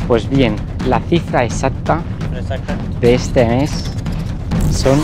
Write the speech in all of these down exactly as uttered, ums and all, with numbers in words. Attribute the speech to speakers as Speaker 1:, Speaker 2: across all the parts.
Speaker 1: Pues bien, la cifra exacta
Speaker 2: Exacto.
Speaker 1: de este mes son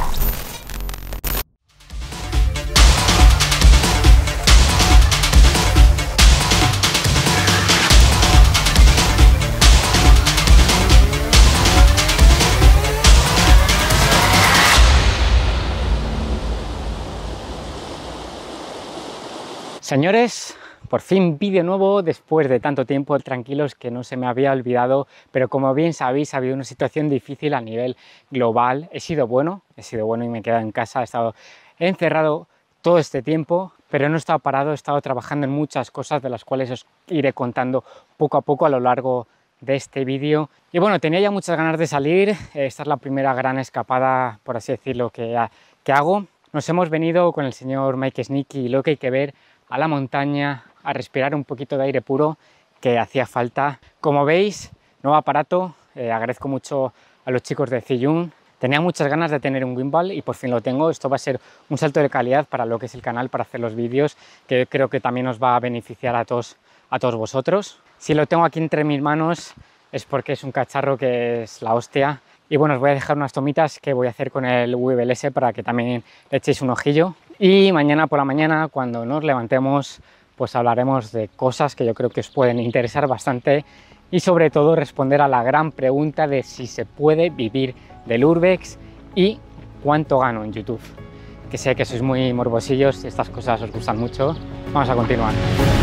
Speaker 1: Señores, por fin vídeo nuevo después de tanto tiempo. Tranquilos que no se me había olvidado, pero como bien sabéis ha habido una situación difícil a nivel global. He sido bueno, he sido bueno y me he quedado en casa, he estado encerrado todo este tiempo, pero no he estado parado, he estado trabajando en muchas cosas de las cuales os iré contando poco a poco a lo largo de este vídeo. Y bueno, tenía ya muchas ganas de salir, esta es la primera gran escapada, por así decirlo, que, que hago. Nos hemos venido con el señor Mike Sneaky y lo que hay que ver a la montaña, a respirar un poquito de aire puro que hacía falta. Como veis, nuevo aparato, eh, agradezco mucho a los chicos de Zhiyun. Tenía muchas ganas de tener un gimbal y por fin lo tengo. Esto va a ser un salto de calidad para lo que es el canal, para hacer los vídeos, que creo que también os va a beneficiar a todos, a todos vosotros. Si lo tengo aquí entre mis manos es porque es un cacharro que es la hostia. Y bueno, os voy a dejar unas tomitas que voy a hacer con el W B L S para que también le echéis un ojillo. Y mañana por la mañana, cuando nos levantemos, pues hablaremos de cosas que yo creo que os pueden interesar bastante y sobre todo responder a la gran pregunta de si se puede vivir del Urbex y cuánto gano en YouTube. Que sé que sois muy morbosillos y estas cosas os gustan mucho. Vamos a continuar.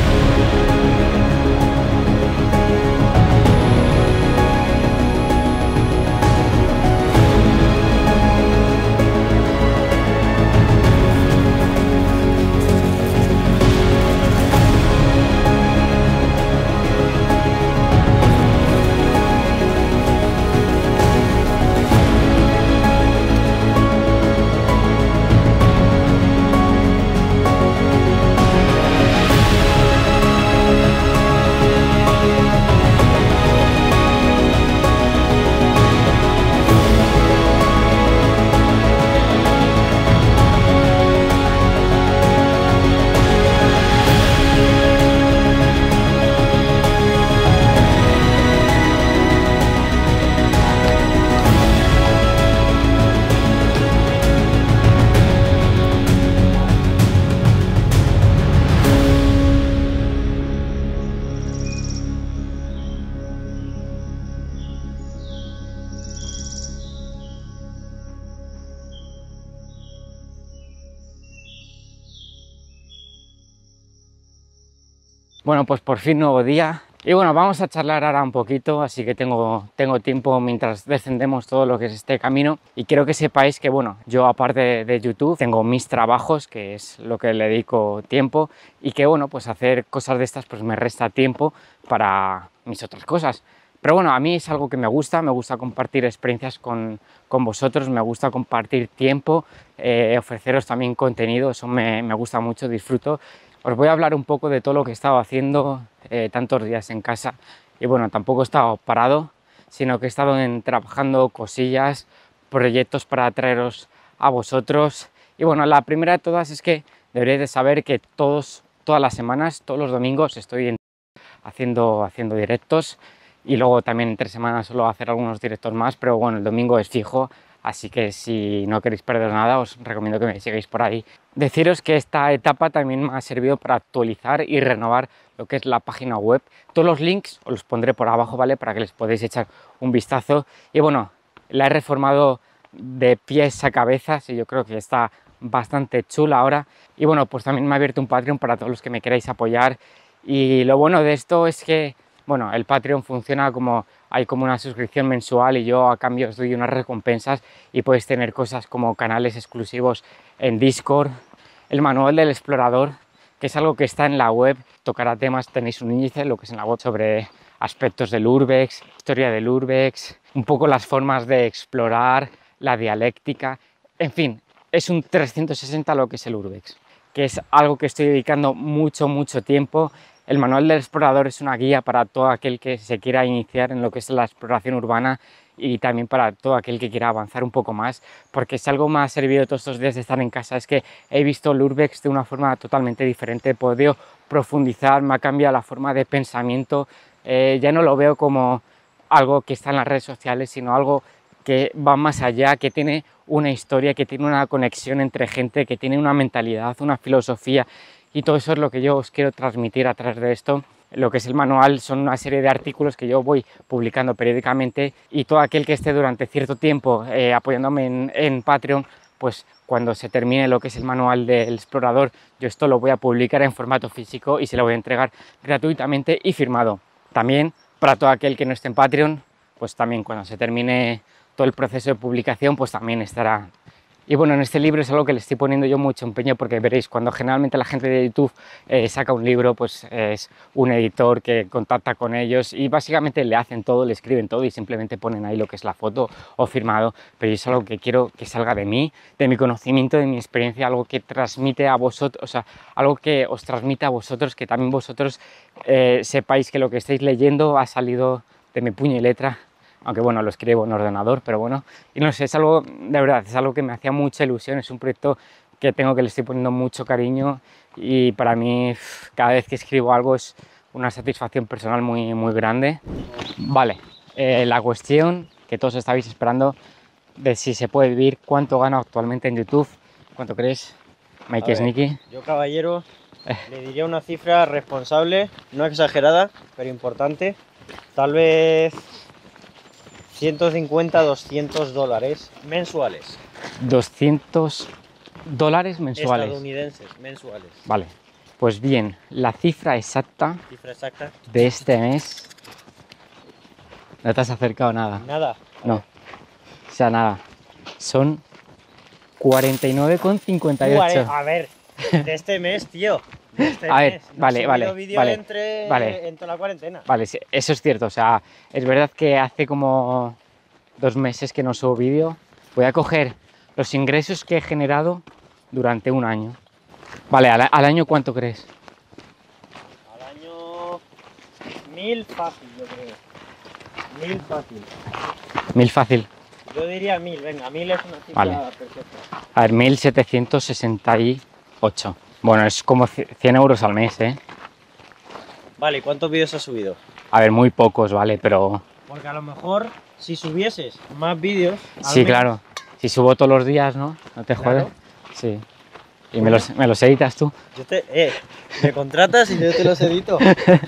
Speaker 1: Bueno, pues por fin nuevo día y bueno, vamos a charlar ahora un poquito, así que tengo, tengo tiempo mientras descendemos todo lo que es este camino. Y quiero que sepáis que bueno, yo aparte de, de YouTube tengo mis trabajos, que es lo que le dedico tiempo, y que bueno, pues hacer cosas de estas pues me resta tiempo para mis otras cosas. Pero bueno, a mí es algo que me gusta, me gusta compartir experiencias con, con vosotros, me gusta compartir tiempo, eh, ofreceros también contenido, eso me, me gusta mucho, disfruto. Os voy a hablar un poco de todo lo que he estado haciendo eh, tantos días en casa y bueno, tampoco he estado parado, sino que he estado en, trabajando cosillas, proyectos para traeros a vosotros. Y bueno, la primera de todas es que deberéis de saber que todos, todas las semanas, todos los domingos estoy en, haciendo, haciendo directos y luego también entre semanas suelo hacer algunos directos más, pero bueno, el domingo es fijo. Así que si no queréis perder nada, os recomiendo que me sigáis por ahí. Deciros que esta etapa también me ha servido para actualizar y renovar lo que es la página web. Todos los links os los pondré por abajo, ¿vale? Para que les podáis echar un vistazo. Y bueno, la he reformado de pies a cabezas y yo creo que está bastante chula ahora. Y bueno, pues también me ha abierto un Patreon para todos los que me queráis apoyar. Y lo bueno de esto es que, bueno, el Patreon funciona como... hay como una suscripción mensual y yo a cambio os doy unas recompensas y podéis tener cosas como canales exclusivos en Discord, el manual del explorador, que es algo que está en la web, tocará temas, tenéis un índice, lo que es en la web sobre aspectos del Urbex, historia del Urbex, un poco las formas de explorar, la dialéctica, en fin, es un trescientos sesenta lo que es el Urbex, que es algo que estoy dedicando mucho, mucho tiempo. El manual del explorador es una guía para todo aquel que se quiera iniciar en lo que es la exploración urbana y también para todo aquel que quiera avanzar un poco más, porque si algo me ha servido todos estos días de estar en casa es que he visto el Urbex de una forma totalmente diferente, he podido profundizar, me ha cambiado la forma de pensamiento, eh, ya no lo veo como algo que está en las redes sociales, sino algo que va más allá, que tiene una historia, que tiene una conexión entre gente, que tiene una mentalidad, una filosofía, y todo eso es lo que yo os quiero transmitir a través de esto. Lo que es el manual son una serie de artículos que yo voy publicando periódicamente, y todo aquel que esté durante cierto tiempo eh, apoyándome en, en Patreon, pues cuando se termine lo que es el manual del explorador, yo esto lo voy a publicar en formato físico y se lo voy a entregar gratuitamente y firmado. También para todo aquel que no esté en Patreon, pues también cuando se termine todo el proceso de publicación, pues también estará. Y bueno, en este libro es algo que le estoy poniendo yo mucho empeño, porque veréis, cuando generalmente la gente de YouTube eh, saca un libro, pues es un editor que contacta con ellos y básicamente le hacen todo, le escriben todo y simplemente ponen ahí lo que es la foto o firmado. Pero yo es algo que quiero que salga de mí, de mi conocimiento, de mi experiencia, algo que transmite a vosotros, o sea, algo que os transmite a vosotros, que también vosotros eh, sepáis que lo que estáis leyendo ha salido de mi puño y letra. Aunque bueno, lo escribo en ordenador, pero bueno, y no sé, es algo, de verdad, es algo que me hacía mucha ilusión, es un proyecto que tengo, que le estoy poniendo mucho cariño, y para mí cada vez que escribo algo es una satisfacción personal muy, muy grande. Vale, eh, la cuestión que todos estabais esperando de si se puede vivir, ¿cuánto gano actualmente en YouTube? ¿Cuánto crees, Mikey Sneaky?
Speaker 2: Yo, caballero, eh. le diría una cifra responsable, no exagerada, pero importante, tal vez ciento cincuenta a doscientos dólares mensuales.
Speaker 1: doscientos dólares mensuales.
Speaker 2: Estadounidenses, mensuales.
Speaker 1: Vale, pues bien, la cifra exacta,
Speaker 2: ¿Cifra exacta?
Speaker 1: de este mes. ¿No te has acercado nada?
Speaker 2: Nada.
Speaker 1: No. O sea, nada. Son cuarenta y nueve con cincuenta y ocho.
Speaker 2: A ver, de este mes, tío. De este
Speaker 1: a
Speaker 2: mes.
Speaker 1: ver,
Speaker 2: No
Speaker 1: vale, vale.
Speaker 2: vídeo
Speaker 1: Vale,
Speaker 2: entre,
Speaker 1: vale.
Speaker 2: entre la cuarentena.
Speaker 1: Vale, sí, eso es cierto. O sea, es verdad que hace como dos meses que no subo vídeo. Voy a coger los ingresos que he generado durante un año. Vale, ¿al, al año cuánto crees?
Speaker 2: Al año mil fácil, yo creo. Mil fácil.
Speaker 1: Mil fácil.
Speaker 2: Yo diría mil, venga, mil es una cifra
Speaker 1: vale.
Speaker 2: perfecta.
Speaker 1: A ver, mil setecientos sesenta y ocho. Bueno, es como cien euros al mes, ¿eh?
Speaker 2: Vale, ¿cuántos vídeos has subido?
Speaker 1: A ver, muy pocos, vale, pero...
Speaker 2: Porque a lo mejor, si subieses más vídeos...
Speaker 1: Sí, mes... claro. Si subo todos los días, ¿no? ¿No te jodes? Claro. Sí. ¿Y me los, me los editas tú?
Speaker 2: Yo te... Eh, me contratas y yo te los edito.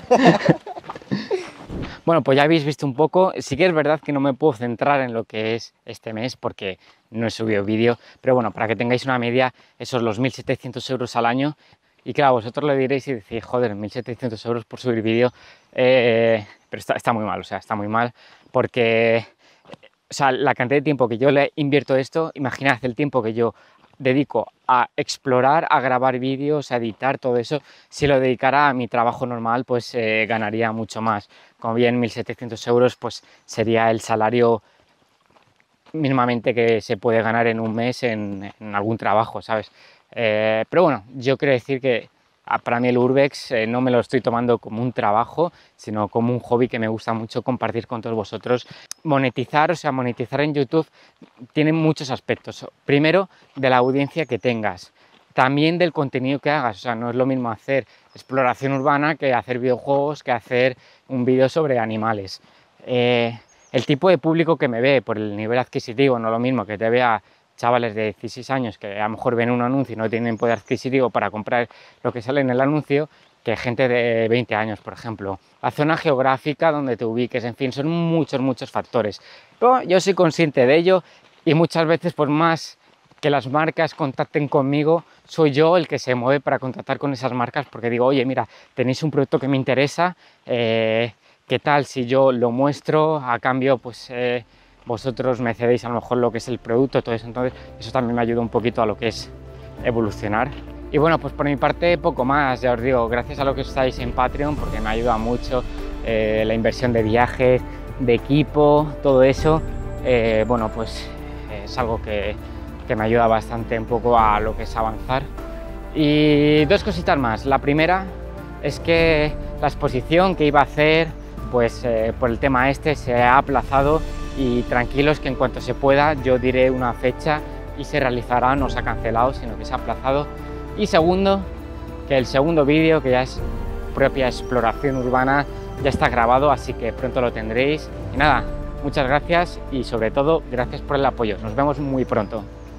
Speaker 1: Bueno, pues ya habéis visto un poco. Sí que es verdad que no me puedo centrar en lo que es este mes porque no he subido vídeo, pero bueno, para que tengáis una media, esos los mil setecientos euros al año. Y claro, vosotros lo diréis y decís, joder, mil setecientos euros por subir vídeo, eh, pero está, está muy mal, o sea, está muy mal, porque o sea, la cantidad de tiempo que yo le invierto a esto, imaginad el tiempo que yo dedico a explorar, a grabar vídeos, a editar, todo eso. Si lo dedicara a mi trabajo normal, pues eh, ganaría mucho más. Como bien, mil setecientos euros, pues sería el salario mínimamente que se puede ganar en un mes en, en algún trabajo, ¿sabes? Eh, pero bueno, yo quiero decir que para mí el Urbex eh, no me lo estoy tomando como un trabajo, sino como un hobby que me gusta mucho compartir con todos vosotros. Monetizar, o sea, monetizar en YouTube tiene muchos aspectos. Primero, de la audiencia que tengas. También del contenido que hagas. O sea, no es lo mismo hacer exploración urbana que hacer videojuegos, que hacer un vídeo sobre animales. Eh, el tipo de público que me ve, por el nivel adquisitivo, no es lo mismo que te vea chavales de dieciséis años que a lo mejor ven un anuncio y no tienen poder adquisitivo para comprar lo que sale en el anuncio, que gente de veinte años, por ejemplo. La zona geográfica donde te ubiques, en fin, son muchos, muchos factores. Pero yo soy consciente de ello y muchas veces, por más que las marcas contacten conmigo, soy yo el que se mueve para contactar con esas marcas, porque digo, oye, mira, tenéis un producto que me interesa, eh, ¿qué tal si yo lo muestro? A cambio, pues... Eh, vosotros me cedéis a lo mejor lo que es el producto, todo eso, entonces eso también me ayuda un poquito a lo que es evolucionar. Y bueno, pues por mi parte poco más, ya os digo, gracias a lo que estáis en Patreon, porque me ayuda mucho eh, la inversión de viajes, de equipo, todo eso, eh, bueno, pues es algo que, que me ayuda bastante un poco a lo que es avanzar. Y dos cositas más, la primera es que la exposición que iba a hacer, pues eh, por el tema este se ha aplazado. Y tranquilos que en cuanto se pueda yo diré una fecha y se realizará, no se ha cancelado, sino que se ha aplazado. Y segundo, que el segundo vídeo, que ya es propia exploración urbana, ya está grabado, así que pronto lo tendréis. Y nada, muchas gracias y sobre todo gracias por el apoyo. Nos vemos muy pronto.